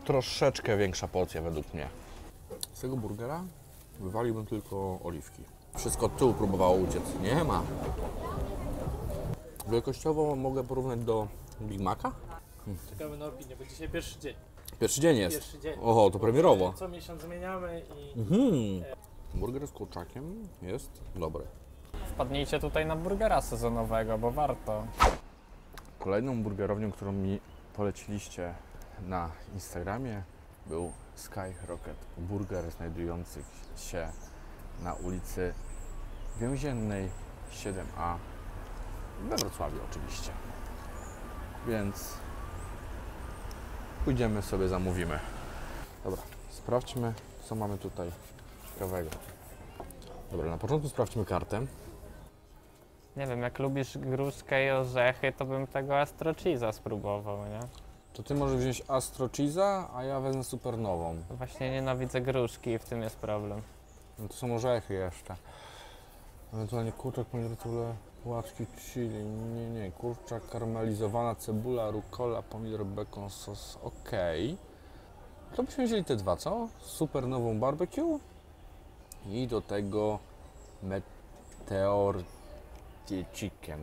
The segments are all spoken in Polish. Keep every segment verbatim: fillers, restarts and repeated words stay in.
troszeczkę większa porcja według mnie. Z tego burgera wywaliłbym tylko oliwki. Wszystko od tyłu próbowało uciec. Nie ma. Wielkościowo mogę porównać do Big Maca? Czekamy na opinię, bo dzisiaj pierwszy dzień. Pierwszy dzień jest. Pierwszy dzień. Oho, to premierowo. Co miesiąc zmieniamy i... Mhm. Burger z kurczakiem jest dobry. Wpadnijcie tutaj na burgera sezonowego, bo warto. Kolejną burgerownią, którą mi poleciliście na Instagramie, był Skyrocket Burger, znajdujący się na ulicy Więziennej siedem A we Wrocławiu oczywiście. Więc pójdziemy sobie, zamówimy. Dobra, sprawdźmy, co mamy tutaj ciekawego. Dobra, na początku sprawdźmy kartę. Nie wiem, jak lubisz gruszkę i orzechy, to bym tego Astro Cheese'a spróbował, nie? To ty możesz wziąć Astro Cheese'a, a ja wezmę supernową. Właśnie nienawidzę gruszki i w tym jest problem. No to są orzechy jeszcze. Ewentualnie kurczak, pomidor, łaczki chili. Nie, nie. Kurczak, karmelizowana cebula, rucola, pomidor, bekon, sos. Okej. Okay. To byśmy wzięli te dwa, co? Supernową barbecue. I do tego Meteor Chicken.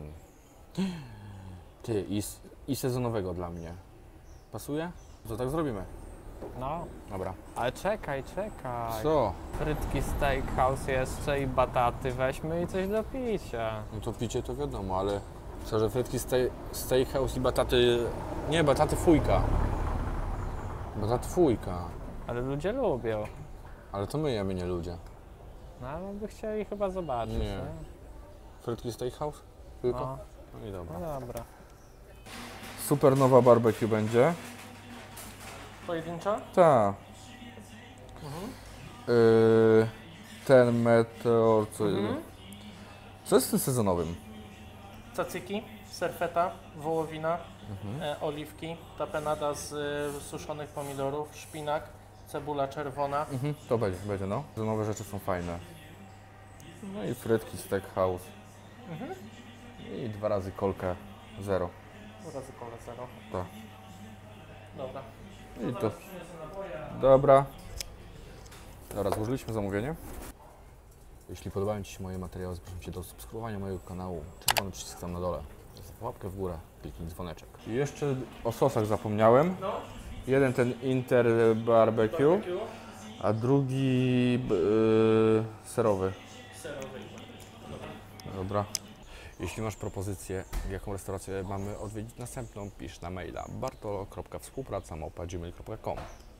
Ty, i, i sezonowego dla mnie. Pasuje? To tak zrobimy. No, Dobra. ale czekaj, czekaj. Co? Frytki steakhouse jeszcze i bataty weźmy i coś do picia. No to picie to wiadomo, ale co, że frytki steak, steakhouse i bataty... Nie, bataty fujka. Bataty fujka. Ale ludzie lubią. Ale to my jemy, nie ludzie. No, ale by chcieli chyba zobaczyć, Nie. nie? Frytki steakhouse? Tylko? No, No i dobra. no dobra. Super nowa barbecue będzie. Pojedyncza? Tak. Mhm. Yy, ten meteor, co Mhm. jest? Co jest z tym sezonowym? Cacyki, serfeta, wołowina, e, oliwki, tapenada z e, suszonych pomidorów, szpinak, cebula czerwona. Mhm, to będzie, będzie no. Sezonowe rzeczy są fajne. No i frytki steakhouse. Mhm. I dwa razy kolkę zero. Razy kole zero. Tak. Dobra. I to. Dobra. Dobra, złożyliśmy zamówienie. Jeśli podobają Ci się moje materiały, zapraszam Cię do subskrybowania mojego kanału. Czerwony przycisk tam na dole. Zostaw łapkę w górę, kliknij dzwoneczek. I jeszcze o sosach zapomniałem. No. Jeden ten Inter Barbecue, a drugi yy, serowy. Serowy. Dobra. Jeśli masz propozycję, jaką restaurację mamy odwiedzić następną, pisz na maila bartolo kropka współpraca małpa gmail kropka com.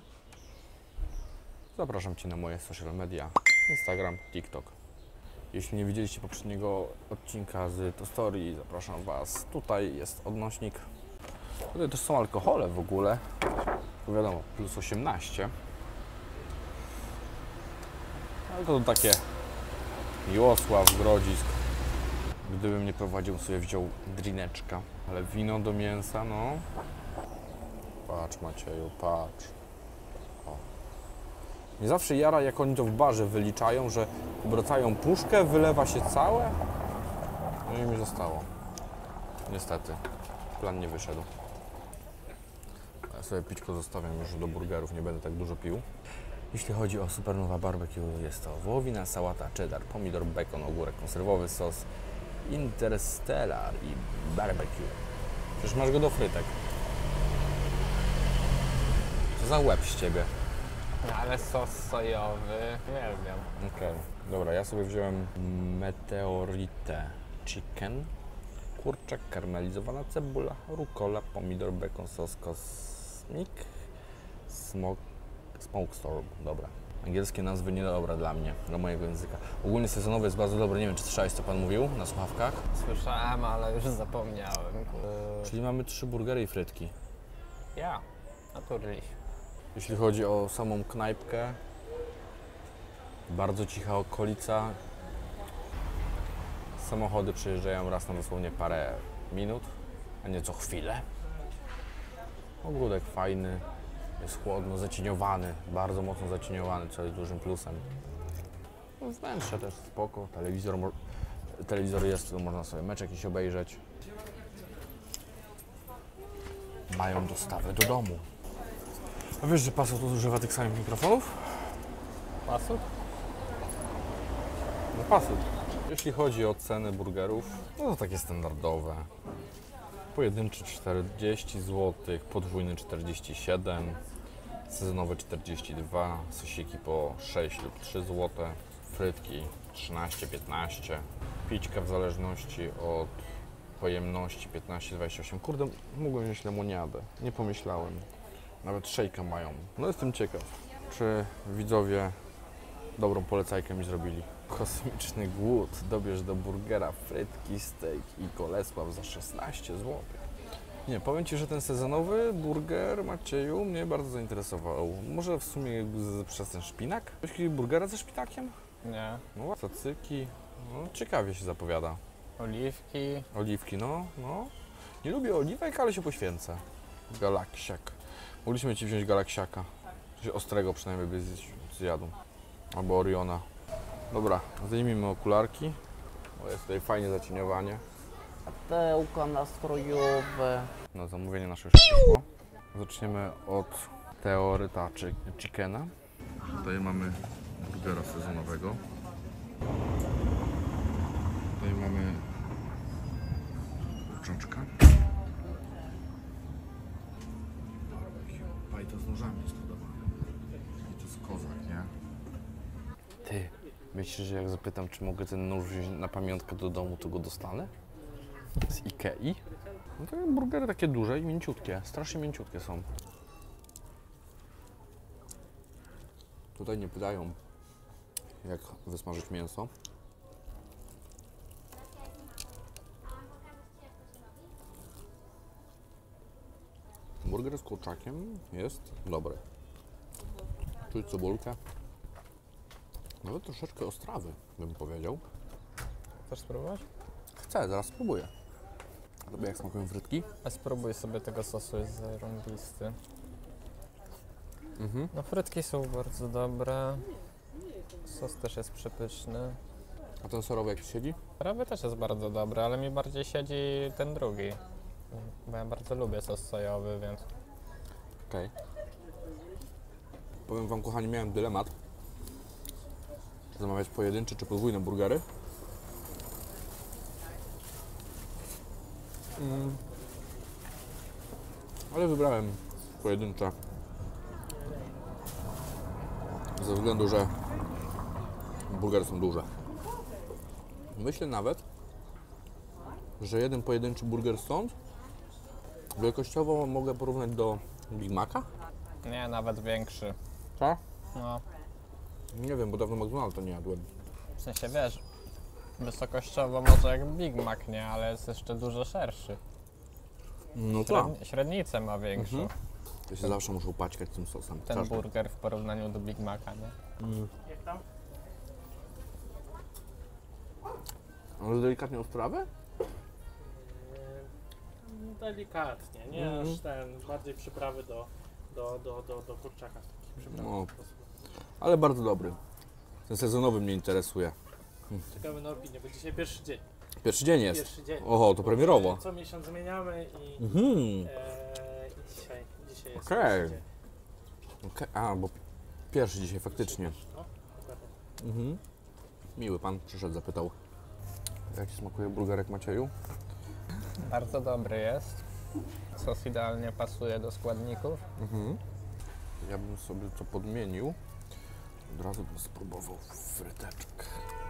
Zapraszam Cię na moje social media, Instagram, TikTok. Jeśli nie widzieliście poprzedniego odcinka z To Story, zapraszam Was. Tutaj jest odnośnik. Tutaj też są alkohole w ogóle. To wiadomo, plus osiemnaście. Ale to takie Miłosław, Grodzisk. Gdybym nie prowadził, sobie wziął drineczka. Ale wino do mięsa, no. Patrz Macieju, patrz. O. Nie zawsze jara, jak oni to w barze wyliczają, że obracają puszkę, wylewa się całe. No i mi zostało. Niestety. Plan nie wyszedł. Ja sobie pićko zostawiam już do burgerów, nie będę tak dużo pił. Jeśli chodzi o Supernowa Barbecue, jest to wołowina, sałata, cheddar, pomidor, bekon, ogórek konserwowy, sos Interstellar i barbecue. Przecież masz go do frytek. Co za łeb z Ciebie? No, ale sos sojowy, uwielbiam. Okej, okay. Dobra, ja sobie wziąłem Meteorite Chicken, kurczak, karmelizowana cebula, rucola, pomidor, bekon, sos kosmik, smoke, smoke storm, dobra. Angielskie nazwy niedobre dla mnie, dla mojego języka. Ogólnie sezonowy jest bardzo dobry, nie wiem czy słyszałeś co Pan mówił na słuchawkach? Słyszałem, ale już zapomniałem. Yy, Czyli mamy trzy burgery i frytki. ja, naturliś. Jeśli chodzi o samą knajpkę, bardzo cicha okolica. Samochody przyjeżdżają raz na dosłownie parę minut, a nie co chwilę. Ogródek fajny, jest chłodno, zacieniowany, bardzo mocno zacieniowany, co jest dużym plusem. Wnętrze też spoko, telewizor, telewizor jest, to można sobie mecz jakiś obejrzeć. Mają dostawę do domu. A wiesz, że Pasut używa tych samych mikrofonów? Pasut? No Pasut. Jeśli chodzi o ceny burgerów, no to takie standardowe. Pojedynczy czterdzieści złotych, podwójny czterdzieści siedem, sezonowe czterdzieści dwa, sosiki po sześć lub trzy złote, frytki trzynaście piętnaście, pićka w zależności od pojemności piętnaście dwadzieścia osiem. Kurde, mógłbym wziąć lemoniadę, nie pomyślałem. Nawet szejka mają. No jestem ciekaw, czy widzowie dobrą polecajkę mi zrobili. Kosmiczny głód. Dobierz do burgera frytki, steak i Kolesław za szesnaście złotych. Nie, powiem Ci, że ten sezonowy burger Macieju mnie bardzo zainteresował. Może w sumie z, przez ten szpinak? Jakieś burgera ze szpinakiem? Nie. No, cacyki. No, ciekawie się zapowiada. Oliwki. Oliwki, no, no. Nie lubię oliwek, ale się poświęcę. Galaksiak. Mogliśmy Ci wziąć galaksiaka. Coś ostrego przynajmniej by zjadł. Albo Oriona. Dobra, zdejmijmy okularki. O, jest tutaj fajnie zacieniowanie. Światełka nastrojowe. Na zamówienie nasze już przyszło. Zaczniemy od teoryta czy chickena. Tutaj mamy burgera sezonowego. Tutaj mamy kurczaczka. Bajto z nożami jest podawane. I to jest kozak, nie? Ty, myślisz, że jak zapytam, czy mogę ten nóż wziąć na pamiątkę do domu, to go dostanę? Z Ikei? No to burgery takie duże i mięciutkie, strasznie mięciutkie są. Tutaj nie pytają, jak wysmażyć mięso. Burger z kurczakiem jest dobry. Czuć cebulkę. Nawet troszeczkę ostrawy, bym powiedział. Chcesz spróbować? Chcę, zaraz spróbuję. A tobie jak smakują frytki? A spróbuj sobie tego sosu, jest zarąbisty. Mhm. No frytki są bardzo dobre. Sos też jest przepyszny. A ten serowy jak siedzi? Prawy też jest bardzo dobry, ale mi bardziej siedzi ten drugi. Bo ja bardzo lubię sos sojowy, więc... Okej. Powiem wam, kochani, miałem dylemat. Czy zamawiać pojedyncze czy podwójne burgery. Mm. Ale wybrałem pojedyncze. Ze względu, że burgery są duże. Myślę nawet, że jeden pojedynczy burger stąd wielkościowo mogę porównać do Big Maca. Nie, nawet większy. Co? No, Nie wiem, bo dawno McDonalda nie jadłem. w sensie wiesz, wysokościowo może jak Big Mac, nie, ale jest jeszcze dużo szerszy. No tak. Średni, średnicę ma większą. Mhm. To się zawsze muszę upaćkać tym sosem. Ten Każdy. burger w porównaniu do Big Maca, nie? Mm. Jak tam? Ale delikatnie ostrawę? Yy, delikatnie, nie Mhm. aż ten, bardziej przyprawy do, do, do, do, do kurczaka. Takich przypraw No. po prostu. Ale bardzo dobry. Ten sezonowy mnie interesuje. Czekamy na opinię, bo dzisiaj pierwszy dzień. Pierwszy dzień jest. Pierwszy dzień. Oho, to premierowo. Co miesiąc zmieniamy i, Mhm. e, i dzisiaj, dzisiaj jest Okej. pierwszy dzień. Okay. A, bo pierwszy dzisiaj faktycznie. No, dokładnie. Mhm. Miły pan przyszedł, zapytał. Jak ci smakuje burgerek Macieju? Bardzo dobry jest. Sos idealnie pasuje do składników. Mhm. Ja bym sobie to podmienił. Od razu bym spróbował fryteczek.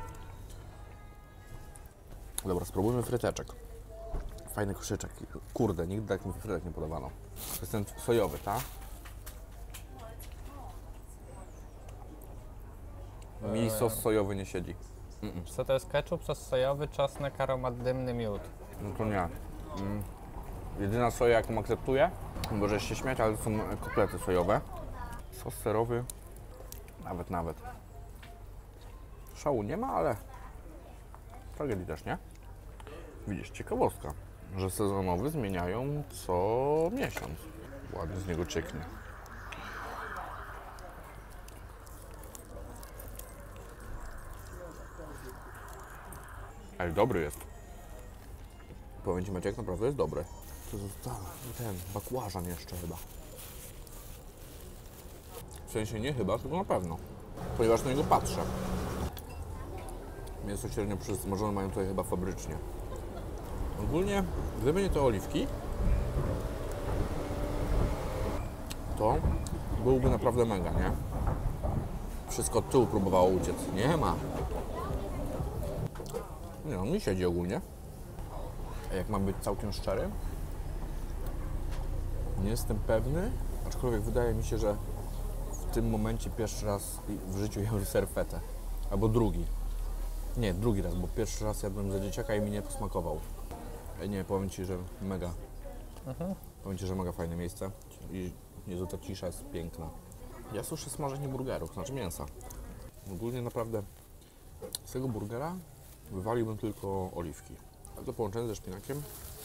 Dobra, spróbujmy fryteczek. Fajny koszyczek. Kurde, nigdy tak mi frytek nie podawano. To jest ten sojowy, tak? Mi sos sojowy nie siedzi. Mm-mm. Co to jest ketchup, sos sojowy, czosnek, aromat dymny, miód. No to nie. Mm. Jedyna soja, jaką akceptuję, możesz się śmiać, ale to są kotlety sojowe. Sos serowy, nawet, nawet. Szału nie ma, ale tragedii też nie. Widzisz, ciekawostka, że sezonowy zmieniają co miesiąc. Ładnie z niego cieknie. Ale dobry jest. Powiem ci, Maciek, naprawdę jest dobry. To jest ta, ten bakłażan jeszcze chyba. W sensie nie chyba, tylko na pewno. Ponieważ na niego patrzę. Mięso średnio przysmażone mają tutaj chyba fabrycznie. Ogólnie, gdyby nie te oliwki, to byłby naprawdę mega, nie? Wszystko od tyłu próbowało uciec. Nie ma. Nie no, mi siedzi ogólnie. A jak mam być całkiem szczery, nie jestem pewny, aczkolwiek wydaje mi się, że w tym momencie pierwszy raz w życiu jem serfetę. Albo drugi. Nie, drugi raz, bo pierwszy raz jadłem za dzieciaka i mi nie posmakował. Nie, powiem Ci, że mega. Mhm. Powiem Ci, że mega fajne miejsce i Jezu, ta cisza jest piękna. Ja słyszę smażenie burgerów, znaczy mięsa. Ogólnie naprawdę z tego burgera wywaliłbym tylko oliwki. Ale to połączenie ze szpinakiem,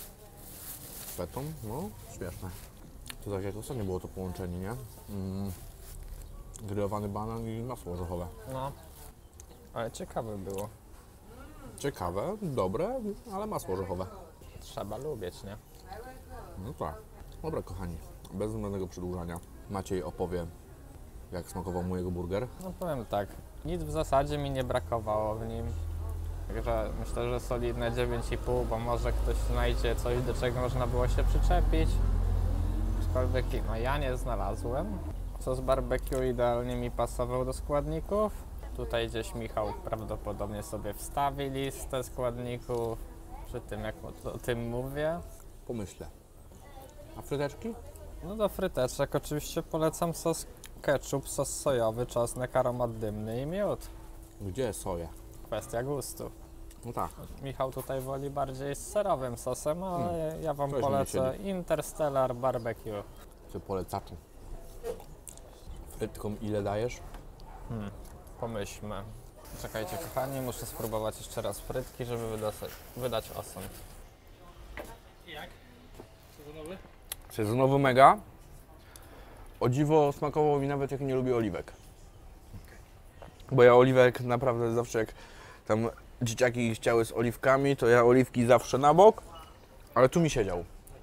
fetą, no śmieszne. To tak jak ostatnio było to połączenie, nie? Mm, grillowany banan i masło orzechowe. No, ale ciekawe było. Ciekawe, dobre, ale masło orzechowe. Trzeba lubić, nie? No tak. Dobra kochani, bez zbędnego przedłużania Maciej opowie, jak smakował mu jego burger. No powiem tak, nic w zasadzie mi nie brakowało w nim. Także myślę, że solidne dziewięć i pół, bo może ktoś znajdzie coś, do czego można było się przyczepić. Aczkolwiek no ja nie znalazłem. Sos barbecue idealnie mi pasował do składników. Tutaj gdzieś Michał prawdopodobnie sobie wstawi listę składników, przy tym jak o, o tym mówię. Pomyślę. A fryteczki? No do fryteczek oczywiście polecam sos ketchup, sos sojowy, czosnek, aromat dymny i miód. Gdzie soja? Kwestia gustu. No tak. Michał tutaj woli bardziej z serowym sosem, ale Hmm. ja Wam Weź mi polecę Interstellar Barbecue. Ty polecaczą. Frytkom ile dajesz? Hmm. Pomyślmy. Czekajcie kochani, muszę spróbować jeszcze raz frytki, żeby wydać, wydać osąd. Jak? Sezonowy? Sezonowy mega. O dziwo smakował mi nawet jak nie lubię oliwek. Bo ja oliwek naprawdę zawsze jak tam dzieciaki chciały z oliwkami, to ja oliwki zawsze na bok, ale tu mi siedział.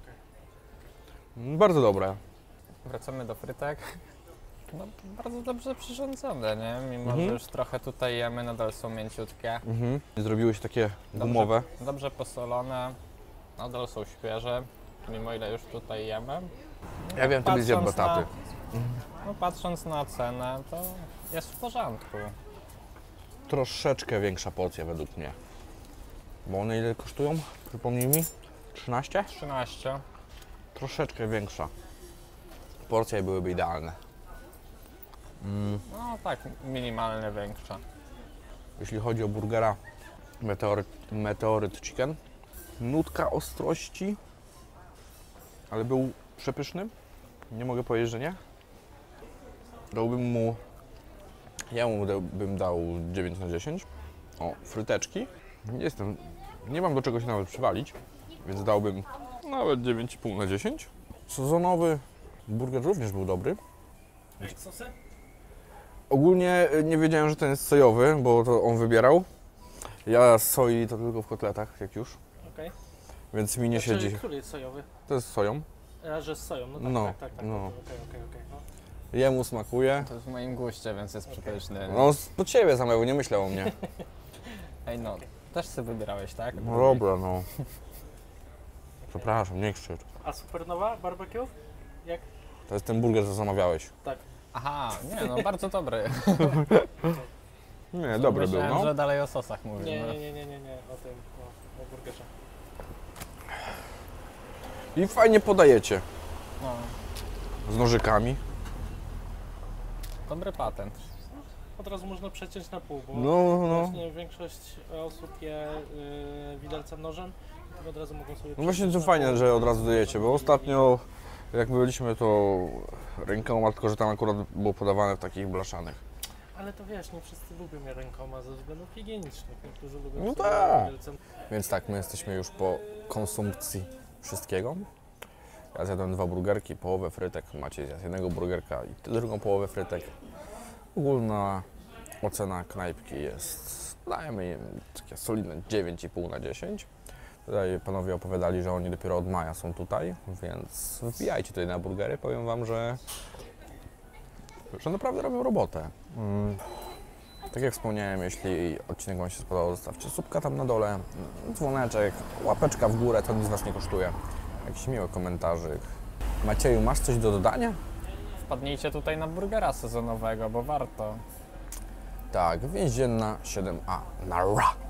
Bardzo dobre. Wracamy do frytek. No, bardzo dobrze przyrządzone, nie? Mimo, Mhm. że już trochę tutaj jemy, nadal są mięciutkie. Mhm. Zrobiły się takie gumowe. Dobrze, dobrze posolone, nadal są świeże, mimo ile już tutaj jemy. Ja wiem, ty byś zjadł Patrząc bataty. na, no, patrząc na cenę, to jest w porządku. Troszeczkę większa porcja według mnie. Bo one ile kosztują? Przypomnij mi? trzynaście? trzynaście. Troszeczkę większa. Porcje byłyby idealne. Mm. No tak, minimalnie większa. Jeśli chodzi o burgera Meteoryt, Meteoryt Chicken, nutka ostrości, ale był przepyszny. Nie mogę powiedzieć, że nie. Dałbym mu, ja mu da- bym dał dziewięć na dziesięć. O, fryteczki. Nie jestem, nie mam do czego się nawet przywalić, więc dałbym nawet dziewięć i pół na dziesięć. Sezonowy burger również był dobry. Jak sosy? Ogólnie y, nie wiedziałem, że ten jest sojowy, bo to on wybierał. Ja z soi to tylko w kotletach, jak już, Okej. więc mi nie Znaczy, siedzi. który jest sojowy? To jest z soją. A, że z soją, no tak, No, tak, tak, tak. no. Okej, okej, okej. No. Jemu smakuje. To jest w moim guście, więc jest przepyszny. No, pod siebie samego, nie myślał o mnie. Ej no, też sobie wybierałeś, tak? No dobra, no. Przepraszam, nie krzycz. A Supernowa barbecue? Jak? To jest ten burger, co zamawiałeś. Tak. Aha, nie no, bardzo dobry. Nie, dobry był, Myślałem, no. że dalej o sosach mówimy. Nie, nie, nie, nie, nie, nie, o tym, o, o burgerze. I fajnie podajecie. No, Z nożykami. dobry patent. Od razu można przeciąć na pół, bo No, no. właśnie większość osób je y, widelcem nożem, to od razu mogą sobie No właśnie przeciąć to na fajnie, pół. że od razu dajecie, bo ostatnio jak byliśmy, to rękoma, tylko że tam akurat było podawane w takich blaszanych. Ale to wiesz, nie wszyscy lubią je rękoma ze względów higienicznych. Niektórzy lubią No sobie tak. widelcem. Więc tak, my jesteśmy już po konsumpcji wszystkiego. Ja zjadłem dwa burgerki, połowę frytek, Maciej zjadł jednego burgerka i drugą połowę frytek. Ogólna ocena knajpki jest, dajemy im takie solidne dziewięć i pół na dziesięć. Tutaj panowie opowiadali, że oni dopiero od maja są tutaj, więc wbijajcie tutaj na burgery. Powiem wam, że że naprawdę robią robotę. Mm. Tak jak wspomniałem, jeśli odcinek Wam się spodobał, zostawcie subka tam na dole, dzwoneczek, łapeczka w górę, to nic Was nie kosztuje. Jakiś miły komentarzyk. Macieju, masz coś do dodania? Wpadnijcie tutaj na burgera sezonowego, bo warto. Tak, więzienna siedem A. Na ra!